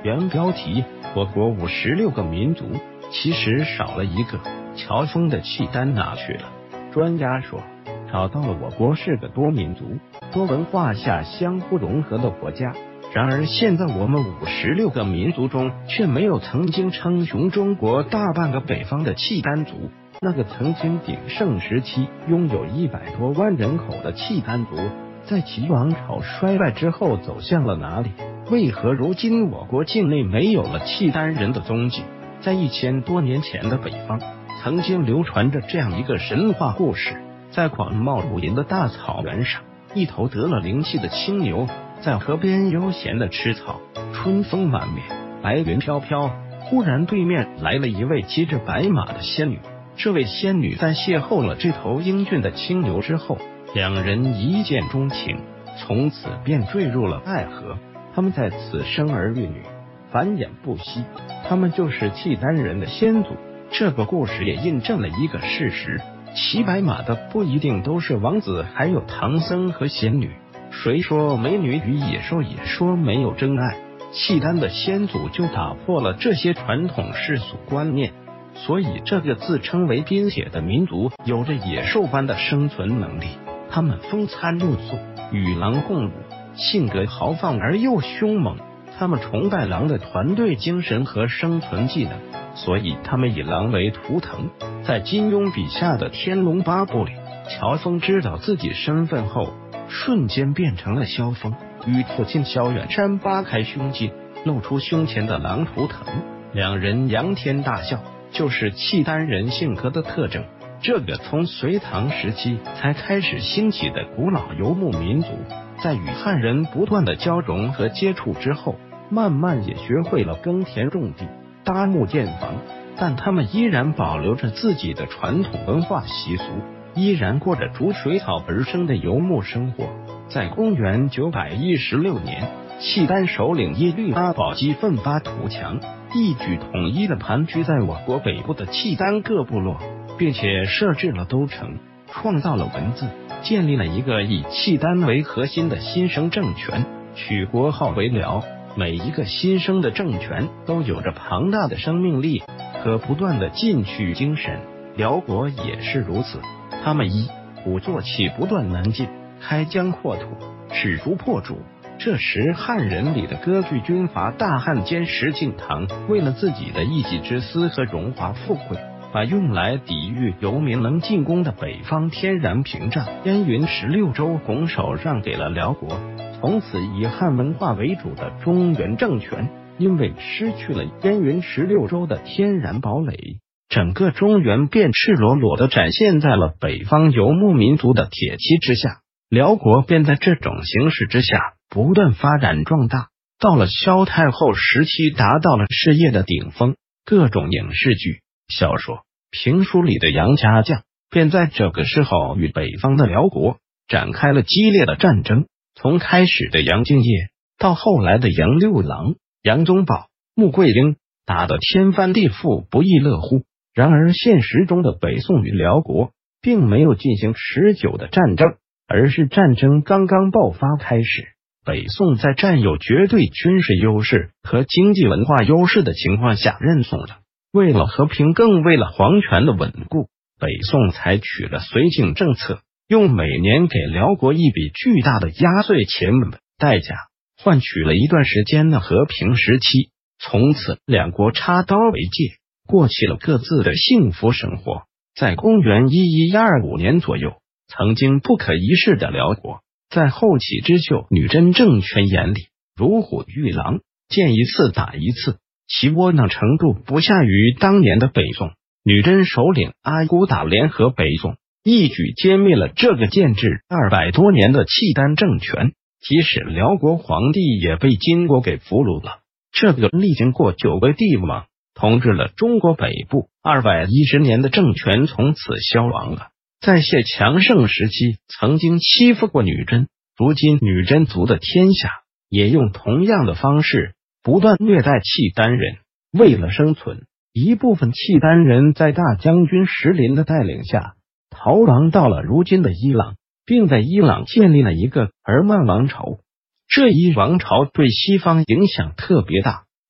原标题：我国56个民族，其实少了一个。乔峰的契丹哪去了？专家说，找到了我国是个多民族、多文化下相互融合的国家。然而现在我们56个民族中，却没有曾经称雄中国大半个北方的契丹族。那个曾经鼎盛时期拥有100多万人口的契丹族，在其王朝衰败之后走向了哪里？为何如今我国境内没有了契丹人的踪迹？在1000多年前的北方，曾经流传着这样一个神话故事：在广袤如林的大草原上，一头得了灵气的青牛在河边悠闲的吃草，春风满面，白云飘飘。忽然对面来了一位骑着白马的仙女。这位仙女在邂逅了这头英俊的青牛之后，两人一见钟情，从此便坠入了爱河。他们在此生儿育女，繁衍不息。他们就是契丹人的先祖。这个故事也印证了一个事实：骑白马的不一定都是王子，还有唐僧和仙女。谁说美女与野兽，也说没有真爱。契丹的先祖就打破了这些传统世俗观念。所以这个自称为冰雪的民族有着野兽般的生存能力，他们风餐露宿，与狼共舞，性格豪放而又凶猛。他们崇拜狼的团队精神和生存技能，所以他们以狼为图腾。在金庸笔下的《天龙八部》里，乔峰知道自己身份后，瞬间变成了萧峰，与父亲萧远山扒开胸襟，露出胸前的狼图腾，两人仰天大笑。就是契丹人性格的特征。这个从隋唐时期才开始兴起的古老游牧民族，在与汉人不断的交融和接触之后，慢慢也学会了耕田种地、搭木建房，但他们依然保留着自己的传统文化习俗，依然过着逐水草而生的游牧生活。在公元916年，契丹首领耶律阿保机奋发图强，一举统一了盘踞在我国北部的契丹各部落，并且设置了都城，创造了文字，建立了一个以契丹为核心的新生政权，取国号为辽。每一个新生的政权都有着庞大的生命力和不断的进取精神，辽国也是如此。他们一鼓作气，不断南进，开疆扩土，使逐破主。这时汉人里的割据军阀大汉奸石敬瑭，为了自己的一己之私和荣华富贵，把用来抵御游民能进攻的北方天然屏障燕云16州拱手让给了辽国。从此以汉文化为主的中原政权，因为失去了燕云16州的天然堡垒，整个中原便赤裸裸地展现在了北方游牧民族的铁骑之下。辽国便在这种形势之下不断发展壮大，到了萧太后时期达到了事业的顶峰，各种影视剧、小说、评书里的杨家将便在这个时候与北方的辽国展开了激烈的战争。从开始的杨敬业到后来的杨六郎、杨宗保、穆桂英，打得天翻地覆，不亦乐乎。然而现实中的北宋与辽国并没有进行持久的战争，而是战争刚刚爆发开始，北宋在占有绝对军事优势和经济文化优势的情况下认怂了。为了和平，更为了皇权的稳固，北宋采取了绥靖政策，用每年给辽国一笔巨大的压岁钱为代价，换取了一段时间的和平时期。从此两国插刀为界，过起了各自的幸福生活。在公元1125年左右，曾经不可一世的辽国，在后起之秀女真政权眼里如虎遇狼，见一次打一次，其窝囊程度不下于当年的北宋。女真首领阿骨打联合北宋，一举歼灭了这个建制200多年的契丹政权，即使辽国皇帝也被金国给俘虏了。这个历经过9个帝王统治了中国北部210年的政权从此消亡了。在谢强盛时期曾经欺负过女真，如今女真族的天下也用同样的方式不断虐待契丹人。为了生存，一部分契丹人在大将军石林的带领下逃亡到了如今的伊朗，并在伊朗建立了一个尔曼王朝。这一王朝对西方影响特别大，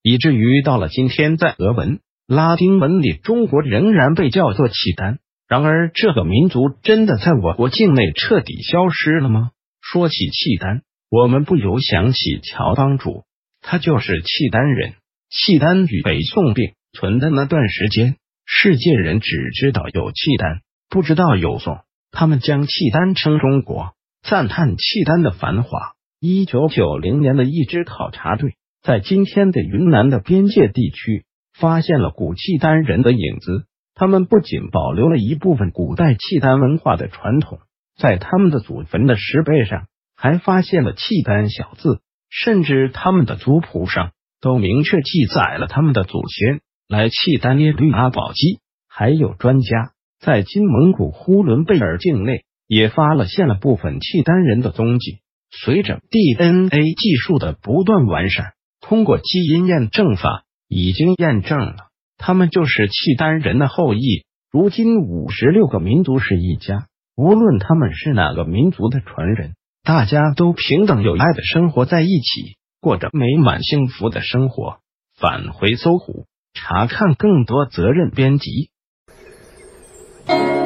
以至于到了今天，在俄文、拉丁文里，中国仍然被叫做契丹。然而，这个民族真的在我国境内彻底消失了吗？说起契丹，我们不由想起乔帮主，他就是契丹人。契丹与北宋并存的那段时间，世界人只知道有契丹，不知道有宋。他们将契丹称中国，赞叹契丹的繁华。1990年的一支考察队在今天的云南的边界地区发现了古契丹人的影子。他们不仅保留了一部分古代契丹文化的传统，在他们的祖坟的石碑上还发现了契丹小字，甚至他们的族谱上都明确记载了他们的祖先来契丹耶律阿保机。还有专家在金蒙古呼伦贝尔境内也发现了部分契丹人的踪迹。随着 DNA 技术的不断完善，通过基因验证法已经验证了他们就是契丹人的后裔。如今56个民族是一家，无论他们是哪个民族的传人，大家都平等有爱的生活在一起，过着美满幸福的生活。返回搜狐，查看更多责任编辑。